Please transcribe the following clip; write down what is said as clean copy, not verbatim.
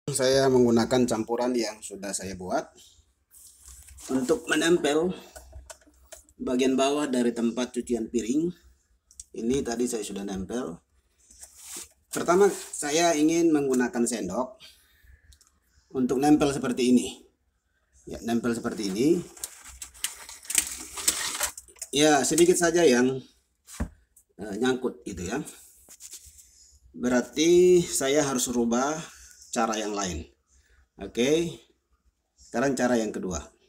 Saya menggunakan campuran yang sudah saya buat untuk menempel bagian bawah dari tempat cucian piring. Ini tadi saya sudah nempel. Pertama saya ingin menggunakan sendok untuk nempel seperti ini. Ya, nempel seperti ini. Ya, sedikit saja yang nyangkut gitu ya. Berarti saya harus rubah cara yang lain. Oke. Sekarang cara yang kedua.